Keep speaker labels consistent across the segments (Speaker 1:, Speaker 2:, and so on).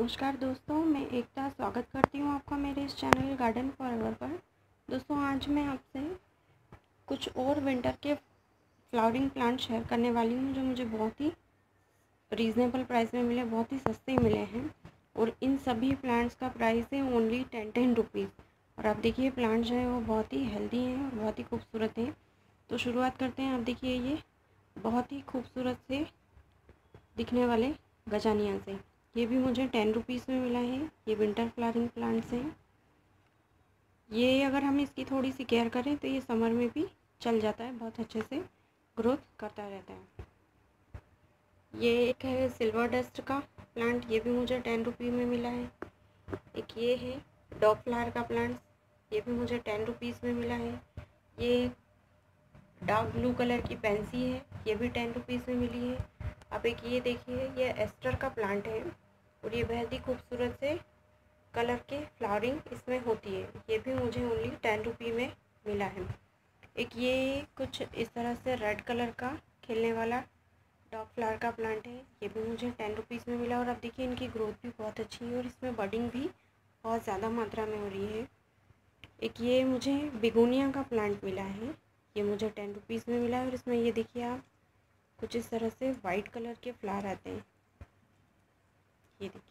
Speaker 1: नमस्कार दोस्तों, मैं एकता स्वागत करती हूँ आपका मेरे इस चैनल गार्डन फॉरएवर पर। दोस्तों, आज मैं आपसे कुछ और विंटर के फ्लावरिंग प्लांट शेयर करने वाली हूँ जो मुझे बहुत ही रीज़नेबल प्राइस में मिले, बहुत ही सस्ते मिले हैं। और इन सभी प्लांट्स का प्राइस है ओनली 10 रुपीज़। और आप देखिए प्लांट जो है वो बहुत ही हेल्दी हैं और बहुत ही खूबसूरत हैं। तो शुरुआत करते हैं। आप देखिए ये बहुत ही खूबसूरत से दिखने वाले गजानिया से, ये भी मुझे 10 रुपीज़ में मिला है। ये विंटर फ्लावरिंग प्लांट्स हैं। ये अगर हम इसकी थोड़ी सी केयर करें तो ये समर में भी चल जाता है, बहुत अच्छे से ग्रोथ करता रहता है। ये एक है सिल्वर डस्ट का प्लांट, ये भी मुझे 10 रुपये में मिला है। एक ये है डॉग फ्लावर का प्लांट, ये भी मुझे 10 रुपीज़ में मिला है। ये डार्क ब्लू कलर की पेंसी है, ये भी 10 रुपीज़ में मिली है। अब एक ये देखिए, ये एस्टर का प्लांट है और ये बेहद ही खूबसूरत से कलर के फ्लावरिंग इसमें होती है। ये भी मुझे ओनली 10 रुपये में मिला है। एक ये कुछ इस तरह से रेड कलर का खेलने वाला डॉग फ्लावर का प्लांट है, ये भी मुझे 10 रुपीज़ में मिला। और अब देखिए इनकी ग्रोथ भी बहुत अच्छी है और इसमें बडिंग भी बहुत ज़्यादा मात्रा में हो रही है। एक ये मुझे बिगोनिया का प्लांट मिला है, ये मुझे 10 रुपीज़ में मिला है। और इसमें ये देखिए आप कुछ इस तरह से वाइट कलर के फ्लावर आते हैं, ये देखिए।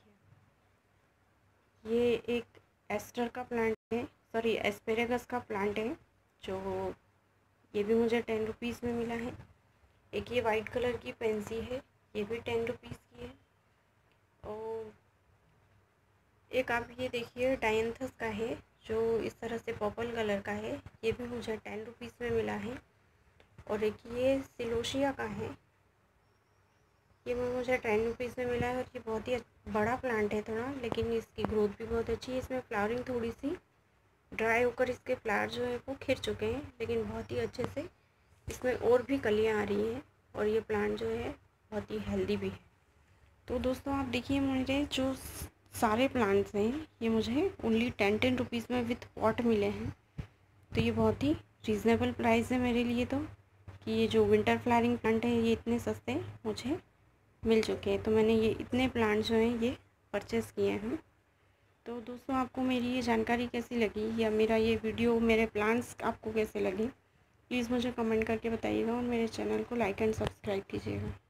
Speaker 1: ये एक एस्टर का प्लांट है, सॉरी एस्पेरेगस का प्लांट है, जो ये भी मुझे 10 रुपीज़ में मिला है। एक ये वाइट कलर की पेंसी है, ये भी 10 रुपीज़ की है। और एक आप ये देखिए डायंथस का है, जो इस तरह से पर्पल कलर का है, ये भी मुझे 10 रुपीज़ में मिला है। और एक ये सिलोशिया का है, ये मुझे 10 रुपीज़ में मिला है। और ये बहुत ही बड़ा प्लांट है थोड़ा, लेकिन इसकी ग्रोथ भी बहुत अच्छी है। इसमें फ्लावरिंग थोड़ी सी ड्राई होकर इसके फ्लावर जो है वो खिल चुके हैं, लेकिन बहुत ही अच्छे से इसमें और भी कलियाँ आ रही हैं। और ये प्लांट जो है बहुत ही हेल्दी भी है। तो दोस्तों आप देखिए, मुझे जो सारे प्लांट्स हैं ये मुझे ओनली 10 रुपीज़ में विथ पॉट मिले हैं। तो ये बहुत ही रीज़नेबल प्राइस है मेरे लिए, तो कि ये जो विंटर फ्लावरिंग प्लांट है ये इतने सस्ते मुझे मिल चुके हैं। तो मैंने ये इतने प्लांट जो हैं ये परचेज़ किए हैं। तो दोस्तों आपको मेरी ये जानकारी कैसी लगी, या मेरा ये वीडियो, मेरे प्लांट्स आपको कैसे लगे, प्लीज़ मुझे कमेंट करके बताइएगा। और मेरे चैनल को लाइक एंड सब्सक्राइब कीजिएगा।